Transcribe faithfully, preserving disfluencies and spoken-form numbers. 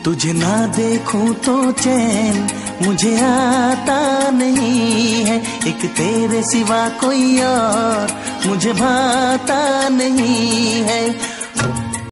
तुझे ना देखूं तो चैन मुझे आता नहीं है, एक तेरे सिवा कोई और मुझे भाता नहीं है।